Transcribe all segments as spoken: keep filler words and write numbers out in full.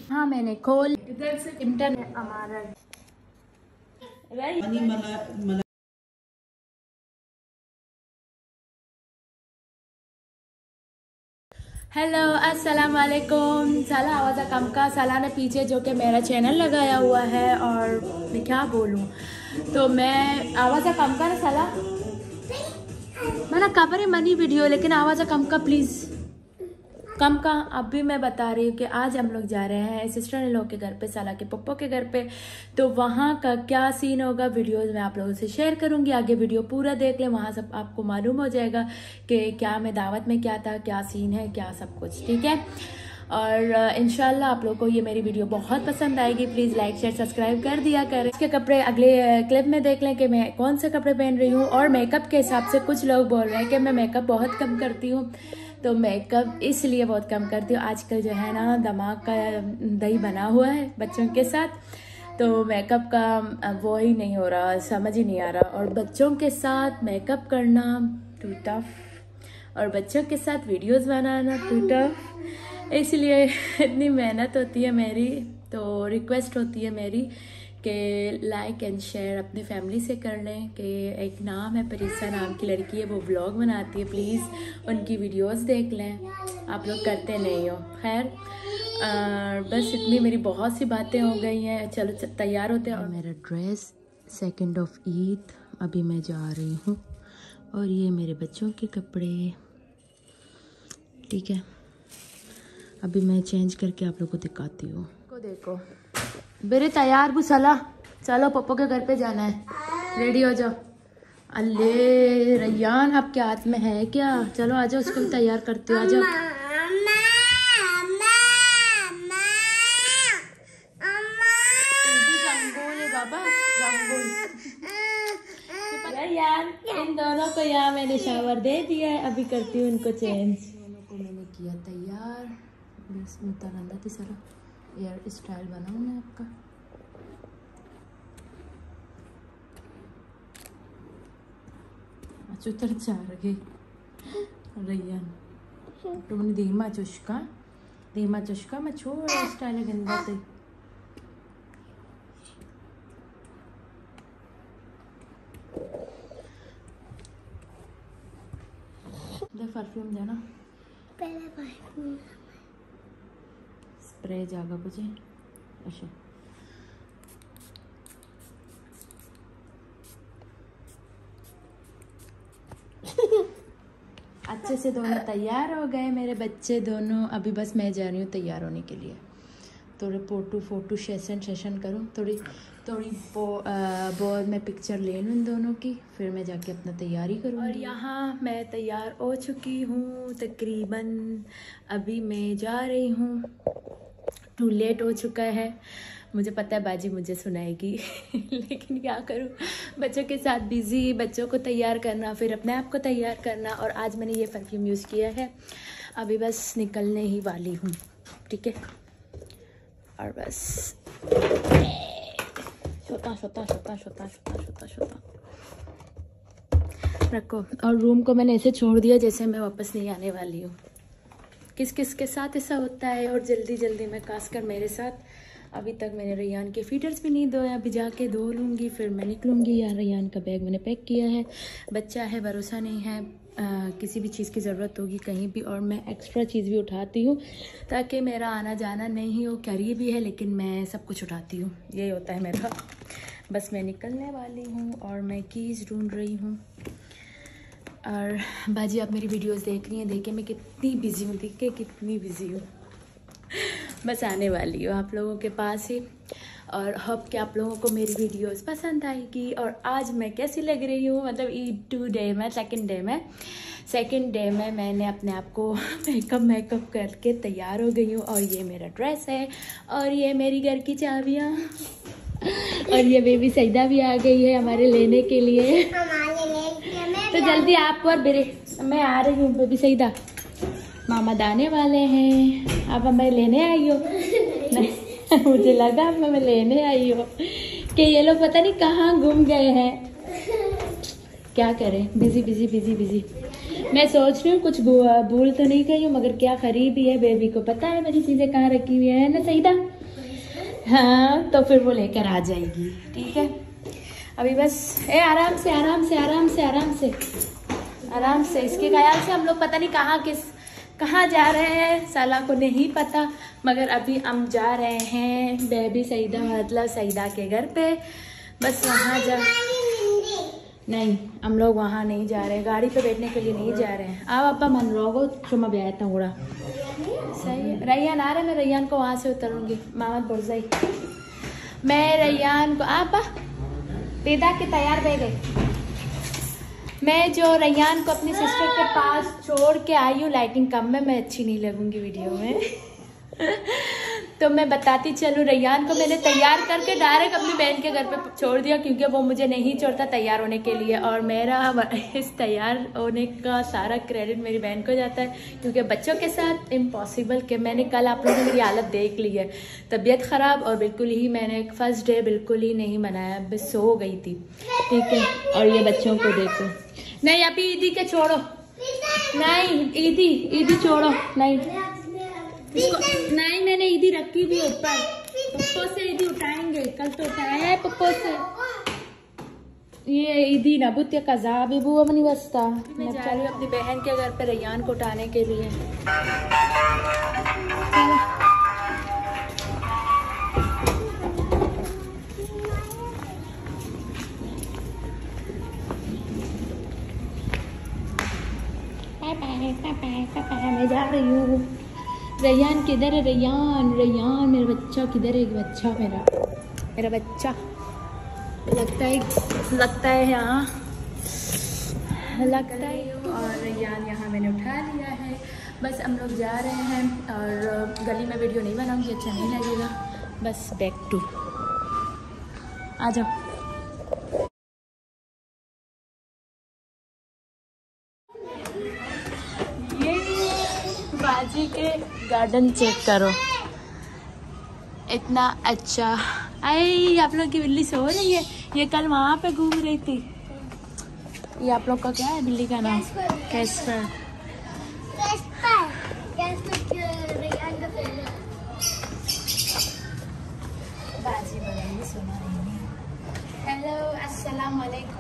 हाँ मैंने खोल इधर से इंटरनेट हमारा हेलो अस्सलाम वालेकुम। साला आवाज़ा कम का साला ने पीछे जो कि मेरा चैनल लगाया हुआ है और मैं क्या बोलूँ, तो मैं आवाज़ा कम का ना साला मैंने कवर मनी वीडियो लेकिन आवाज़ा कम का प्लीज़ कम का। अभी मैं बता रही हूँ कि आज हम लोग जा रहे हैं सिस्टर इन लोग के घर पे, साला के पप्पो के घर पे। तो वहाँ का क्या सीन होगा वीडियोस में आप लोगों से शेयर करूँगी। आगे वीडियो पूरा देख लें, वहाँ सब आपको मालूम हो जाएगा कि क्या मैं दावत में क्या था, क्या सीन है, क्या सब कुछ, ठीक है। और इंशाल्लाह आप लोग को ये मेरी वीडियो बहुत पसंद आएगी। प्लीज़ लाइक शेयर सब्सक्राइब कर दिया करें। इसके कपड़े अगले क्लिप में देख लें कि मैं कौन से कपड़े पहन रही हूँ। और मेकअप के हिसाब से कुछ लोग बोल रहे हैं कि मैं मेकअप बहुत कम करती हूँ, तो मेकअप इसलिए बहुत कम करती हूँ। आजकल जो है ना दिमाग का दही बना हुआ है बच्चों के साथ, तो मेकअप का वो ही नहीं हो रहा, समझ ही नहीं आ रहा। और बच्चों के साथ मेकअप करना टू टफ, और बच्चों के साथ वीडियोस बनाना टू टफ, इसलिए इतनी मेहनत होती है मेरी। तो रिक्वेस्ट होती है मेरी कि लाइक एंड शेयर अपनी फैमिली से कर लें। कि एक नाम है परीसा नाम की लड़की है, वो व्लॉग बनाती है, प्लीज़ उनकी वीडियोस देख लें। आप लोग करते नहीं हो। खैर बस इतनी मेरी बहुत सी बातें हो गई हैं। चलो तैयार होते हैं। और मेरा ड्रेस सेकंड ऑफ ईद, अभी मैं जा रही हूँ। और ये मेरे बच्चों के कपड़े, ठीक है। अभी मैं चेंज करके आप लोग को दिखाती हूँ। को देखो मेरे तैयार भी सला, चलो पप्पो के घर पे जाना है, रेडी हो जाओ। अल्ले रैयान आपके हाथ में है क्या? चलो आ जाओ, उसको भी तैयार करती हो, आ जाओ। बाबा यार, इन दोनों को यहाँ मैंने शावर दे दिया है, अभी करती हूँ उनको चेंज। दोनों को मैंने किया तैयार, बस मुतरंदा थी सारा हेयर स्टाइल बनाऊँ मैं आपका। चुतर चार गई रैयान तुमने धीमा चुस्का धीमा चुस्का मैं छोड़ स्टाइल गंदा से। परफ्यूम देना पहले, परफ्यूम स्प्रे जागा बुझे। अच्छा अच्छे से दोनों तैयार हो गए मेरे बच्चे दोनों। अभी बस मैं जा रही हूँ तैयार होने के लिए। थोड़े फोटो फोटो सेशन सेशन करूँ, थोड़ी थोड़ी बहुत मैं पिक्चर ले लूँ इन दोनों की, फिर मैं जाके अपना तैयारी करूँ। और यहाँ मैं तैयार हो चुकी हूँ तकरीबन। अभी मैं जा रही हूँ, टू लेट हो चुका है। मुझे पता है बाजी मुझे सुनाएगी लेकिन क्या करूँ, बच्चों के साथ बिज़ी, बच्चों को तैयार करना, फिर अपने आप को तैयार करना। और आज मैंने ये परफ्यूम यूज़ किया है, अभी बस निकलने ही वाली हूँ, ठीक है। और बस छोटा छोटा छोटा छोटा छोटा छोटा छोटा रखो। और रूम को मैंने ऐसे छोड़ दिया जैसे मैं वापस नहीं आने वाली हूँ। किस किस के साथ ऐसा होता है। और जल्दी जल्दी में, खासकर मेरे साथ। अभी तक मैंने रैयान के फीडर्स भी नहीं धोए, अभी जाके धो लूँगी, फिर मैं निकलूँगी। यार रैयान का बैग मैंने पैक किया है, बच्चा है, भरोसा नहीं है, आ, किसी भी चीज़ की ज़रूरत होगी कहीं भी। और मैं एक्स्ट्रा चीज़ भी उठाती हूँ ताकि मेरा आना जाना नहीं हो, करीब ही है लेकिन मैं सब कुछ उठाती हूँ, यही होता है मेरा। बस मैं निकलने वाली हूँ और मैं कीज़ ढूंढ रही हूँ। और बाजी आप मेरी वीडियोस देख रही हैं, देखे मैं कितनी बिजी हूँ, देखे कितनी बिजी हूँ। बस आने वाली हूँ आप लोगों के पास ही। और होप कि आप लोगों को मेरी वीडियोस पसंद आएगी। और आज मैं कैसी लग रही हूँ, मतलब ईद टू डे में, सेकंड डे में सेकंड डे में मैंने अपने आप को मेकअप मेकअप करके तैयार हो गई हूँ। और ये मेरा ड्रेस है, और ये मेरी घर की चाबियाँ, और ये बेबी सईदा भी आ गई है हमारे लेने के लिए। तो जल्दी आप और बेरे मैं आ रही हूँ बेबी सईदा, मामा दाने वाले हैं, आप हमें लेने आई हो। नहीं मुझे लगा आप हमें लेने आई हो कि ये लोग पता नहीं कहाँ घूम गए हैं। क्या करें, बिजी बिजी बिजी बिजी। मैं सोच रही हूँ कुछ भूल तो नहीं गई हूँ, मगर क्या खरीदी है, बेबी को पता है मेरी चीजें कहाँ रखी हुई है ना सईदा। हाँ तो फिर वो लेकर आ जाएगी, ठीक है। अभी बस ए आराम से आराम से आराम से आराम से आराम से इसके ख्याल से हम लोग पता नहीं कहाँ किस कहाँ जा रहे हैं, साला को नहीं पता, मगर अभी हम जा रहे हैं बेबी सईदा मतलब सईदा के घर पे। बस वहाँ जा नहीं, हम लोग वहाँ नहीं जा रहे हैं, गाड़ी पे बैठने के लिए नहीं जा रहे हैं। आप अपा मन रोगो चुमा बैठना उड़ा सही है। रैयान आ रहे, मैं रैयान को वहाँ से उतरूँगी। मामद बुरजाई मैं रैयान को आप पैदा के तैयार बह गए। मैं जो रैयान को अपनी सिस्टर के पास छोड़ के आई हूँ, लाइटिंग कम में, मैं अच्छी नहीं लगूंगी वीडियो में तो मैं बताती चलूँ, रैयान को मैंने तैयार करके डायरेक्ट अपनी बहन के घर पे छोड़ दिया, क्योंकि वो मुझे नहीं छोड़ता तैयार होने के लिए। और मेरा इस तैयार होने का सारा क्रेडिट मेरी बहन को जाता है, क्योंकि बच्चों के साथ इम्पॉसिबल के मैंने कल आप लोगों ने मेरी हालत देख ली है, तबीयत ख़राब, और बिल्कुल ही मैंने फर्स्ट डे बिल्कुल ही नहीं मनाया, बस सो गई थी, ठीक है। और ये बच्चों को देखो, नहीं अभी ईदी के छोड़ो, नहीं ईदी ईदी छोड़ो, नहीं इसको नहीं, मैंने ईदी रखी भी ऊपर, पप्पो से ईदी उठाएंगे, कल तो उठाया है पप्पो से। ये ईदी ना बुत्या कजा भी बुआ मनी बसता। मैं जा रही हूँ अपनी बहन के घर पे रैयान को उठाने के लिए। मैं जा रही हूँ। रैयान किधर है? रैयान रैयान मेरा बच्चा किधर है? बच्चा मेरा मेरा बच्चा लगता है लगता है यहाँ लगता है। और रैयान यहाँ मैंने उठा लिया है। बस हम लोग जा रहे हैं, और गली में वीडियो नहीं बनाऊंगी, अच्छा नहीं लगेगा। बस बैक टू आ जाओ। बाजी के गार्डन चेक करो, इतना अच्छा। आई आप लोग की बिल्ली सो रही है, ये कल वहाँ पे घूम रही थी। ये आप लोग का क्या है बिल्ली का नाम? कैस्पर। बाजी बड़ी सुना रही है। हेलो अस्सलाम वालेकुम।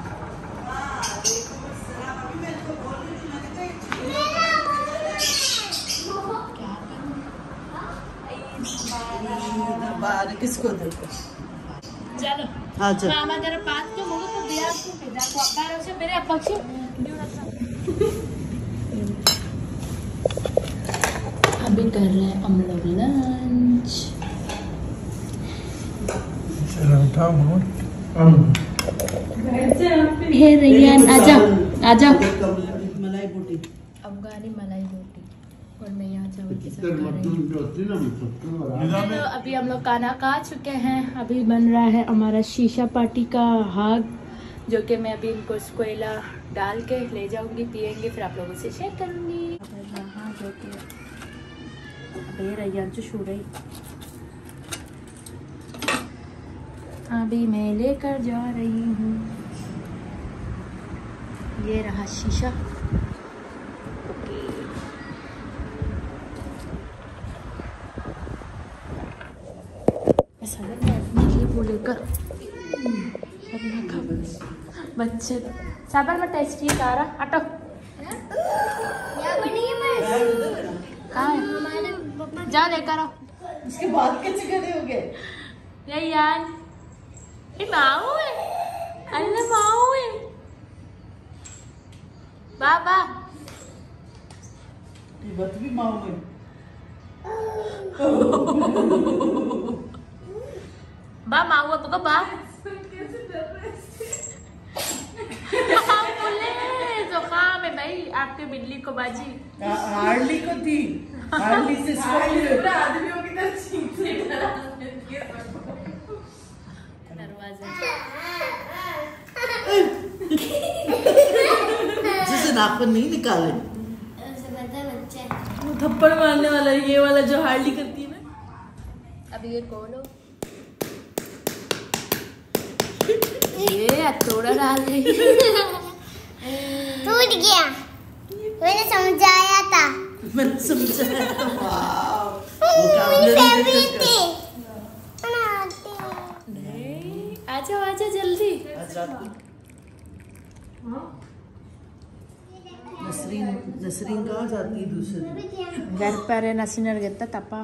किसको चलो मामा तेरे पास के मुझे तो दिया तू पिता को अब्बार से मेरे पक्षी अभी कर रहे हैं हम लोग लंच। हे रैयान आजा आजा। मलाई बोटी, अफगानी मलाई बोटी, और मैं यहाँ चावल के साथ खा रही हूँ। तो अभी हम लोग खाना खा चुके हैं। अभी बन रहा है हमारा शीशा पार्टी का हाग, जो कि मैं अभी इनको कोयला डाल के ले जाऊंगी, पियेंगे, फिर आप लोगों से शेयर करूंगी। यहाँ जो कि अभी रैयान जो छू रही, अभी मैं लेकर जा रही हूँ। ये रहा शीशा। लेकर बच्चे साबर में टेस्टी आ रहा अटो कहाँ है? जाओ लेकर आओ। उसके बाद कैसे खड़े हो गए? यही यार ये माऊ है, अरे माऊ है बाबा, ये बात भी माऊ है। बा माऊ है बा जुकाम है भाई आपके बिल्ली को बाजी। हार्ली को थी, हार्ली से आदमियों की तरह जिसे नाखून नहीं निकाले, थप्पड़ मारने वाला ये वाला जो हार्ली करती है ना। अभी ये खोलो, ये हथौड़ा डाल रही टूट गया। मैंने समझाया था, मैंने समझाया था। मेरी फेवरेट थी, जाती। नसरीन नसरीन कहाँ जाती है दूसरी? घर पर है नसीनर गेता तपा।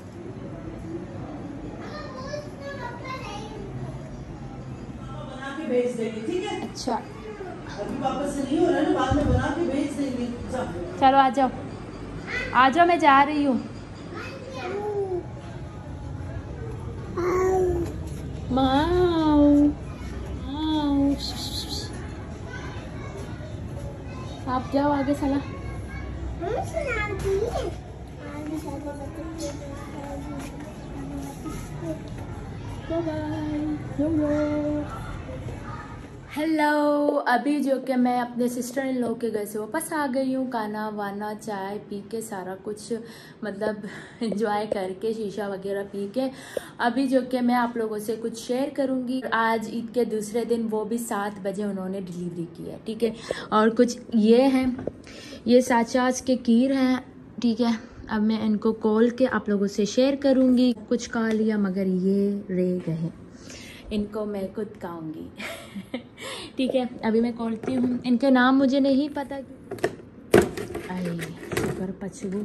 बना के भेज देंगे, ठीक है? अच्छा अभी वापस से नहीं हो रहा ना, बाद में बना के भेज देंगे। चलो आ जाओ आ जाओ, मैं जा रही हूँ। माऊ माऊ आप जाओ आगे सला। हेलो, अभी जो कि मैं अपने सिस्टर इन लॉ के घर से वापस आ गई हूँ। खाना वाना चाय पी के सारा कुछ मतलब एंजॉय करके शीशा वगैरह पी के अभी जो कि मैं आप लोगों से कुछ शेयर करूँगी। आज ईद के दूसरे दिन वो भी सात बजे उन्होंने डिलीवरी की है, ठीक है। और कुछ ये हैं, ये साचास के कीर हैं, ठीक है। अब मैं इनको खोल के आप लोगों से शेयर करूँगी। कुछ खा लिया मगर ये रह गए, इनको मैं खुद खाऊंगी ठीक है। अभी मैं खोलती हूँ, इनके नाम मुझे नहीं पता। आई शुक्र पचगू।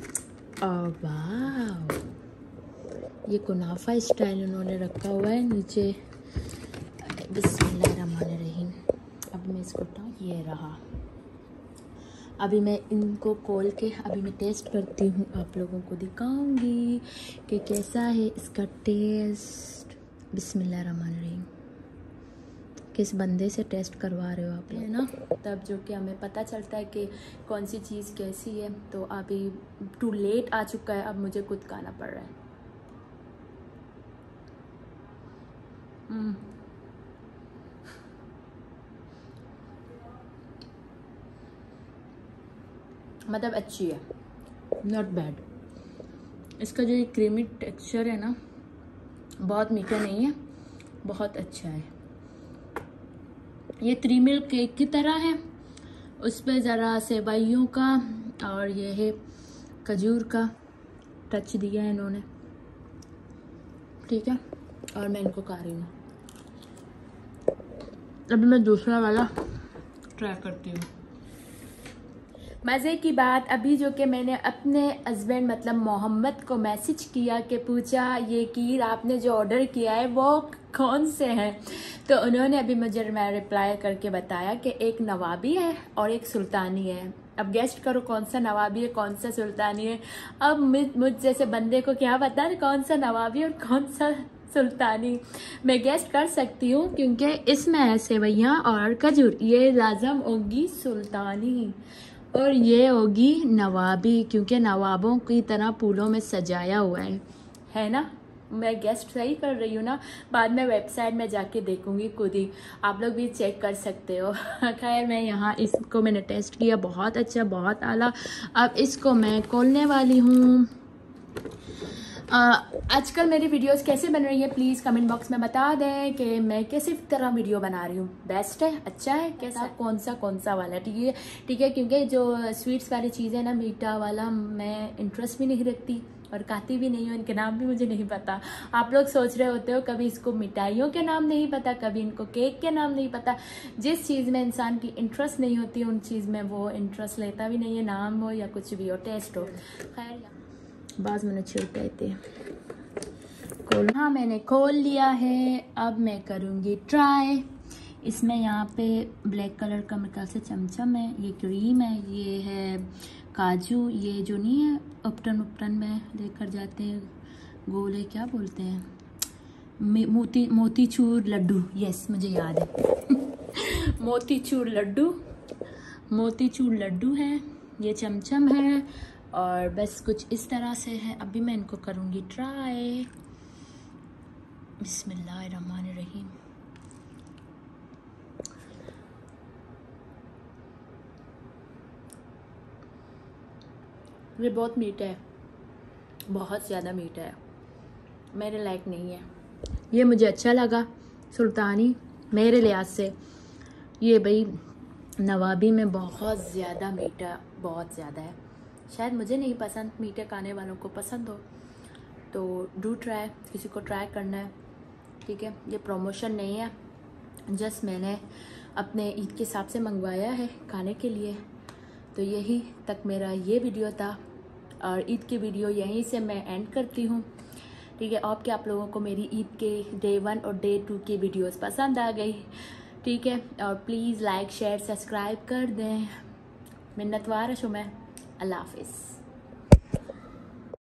वाह, ये कुनाफा स्टाइल उन्होंने रखा हुआ है नीचे। बिस्मिल्लाहिर्रहमानिर्रहीम। अब मैं इसको उठाऊँ, ये रहा। अभी मैं इनको खोल के अभी मैं टेस्ट करती हूँ, आप लोगों को दिखाऊंगी कि कैसा है इसका टेस्ट। बिस्मिल्लाहिर्रहमानिर्रहीम। किस बंदे से टेस्ट करवा रहे हो आप लोग ना, तब जो कि हमें पता चलता है कि कौन सी चीज़ कैसी है। तो अभी टू लेट आ चुका है, अब मुझे खुद खाना पड़ रहा है। मतलब अच्छी है, नॉट बैड। इसका जो ये क्रीमी टेक्सचर है ना, बहुत मीठा नहीं है, बहुत अच्छा है। ये थ्री मिल्क केक की तरह है, उस पर ज़रा सेवइयों का और ये है खजूर का टच दिया है इन्होंने, ठीक है। और मैं इनको खा रही हूँ। अभी मैं दूसरा वाला ट्राई करती हूँ। मज़े की बात, अभी जो कि मैंने अपने हस्बैंड मतलब मोहम्मद को मैसेज किया कि पूछा ये कीर आपने जो ऑर्डर किया है वो कौन से हैं, तो उन्होंने अभी मुझे मैं रिप्लाई करके बताया कि एक नवाबी है और एक सुल्तानी है। अब गेस्ट करो कौन सा नवाबी है कौन सा सुल्तानी है। अब मुझ जैसे बंदे को क्या पता कौन सा नवाबी और कौन सा सुल्तानी। मैं गेस्ट कर सकती हूँ क्योंकि इसमें है सेवैयाँ और खजूर, ये लाजम होगी सुल्तानी और ये होगी नवाबी, क्योंकि नवाबों की तरह फूलों में सजाया हुआ है, है ना। मैं गेस्ट सही कर रही हूँ ना, बाद में वेबसाइट में जाके देखूंगी खुद ही, आप लोग भी चेक कर सकते हो। खैर मैं यहाँ इसको मैंने टेस्ट किया, बहुत अच्छा, बहुत आला। अब इसको मैं खोलने वाली हूँ। आजकल मेरी वीडियोस कैसे बन रही है प्लीज़ कमेंट बॉक्स में बता दें कि मैं कैसी तरह वीडियो बना रही हूँ। बेस्ट है, अच्छा है, कैसा, कौन सा कौन सा वाला, ठीक है ठीक है। क्योंकि जो स्वीट्स वाली चीज़ें ना, मीठा वाला मैं इंटरेस्ट भी नहीं रखती और खाती भी नहीं हूँ, इनके नाम भी मुझे नहीं पता। आप लोग सोच रहे होते हो कभी इसको मिठाइयों के नाम नहीं पता, कभी इनको केक के नाम नहीं पता। जिस चीज़ में इंसान की इंटरेस्ट नहीं होती उन चीज़ में वो इंटरेस्ट लेता भी नहीं है, नाम हो या कुछ भी हो, टेस्ट हो। खैर बाज मैंने छिड़के थे खोल, हाँ मैंने खोल लिया है। अब मैं करूँगी ट्राई। इसमें यहाँ पे ब्लैक कलर का मेरे ख्याल से चमचम है, ये क्रीम है, ये है काजू, ये जो नहीं है उपटन उपटन में लेकर जाते हैं गोले, क्या बोलते हैं, मोती मोतीचूर लड्डू, यस मुझे याद है मोतीचूर लड्डू, मोतीचूर लड्डू है, ये चमचम है और बस कुछ इस तरह से है। अभी मैं इनको करूँगी ट्राई। बिस्मिल्लाहिर्रहमानिर्रहीम। ये बहुत मीठा है, बहुत ज़्यादा मीठा है, मेरे लायक नहीं है। ये मुझे अच्छा लगा सुल्तानी मेरे लिहाज से। ये भाई नवाबी में बहुत ज़्यादा मीठा, बहुत ज़्यादा है। शायद मुझे नहीं पसंद, मीठे खाने वालों को पसंद हो तो डू ट्राई, किसी को ट्राई करना है, ठीक है। ये प्रमोशन नहीं है, जस्ट मैंने अपने ईद के हिसाब से मंगवाया है खाने के लिए। तो यही तक मेरा ये वीडियो था और ईद की वीडियो यहीं से मैं एंड करती हूँ। ठीक है, और क्या आप लोगों को मेरी ईद के डे वन और डे टू की वीडियोस पसंद आ गई? ठीक है, और प्लीज़ लाइक शेयर सब्सक्राइब कर दें। मिन्नतवार हूँ मैं। अल्लाह हाफिज़।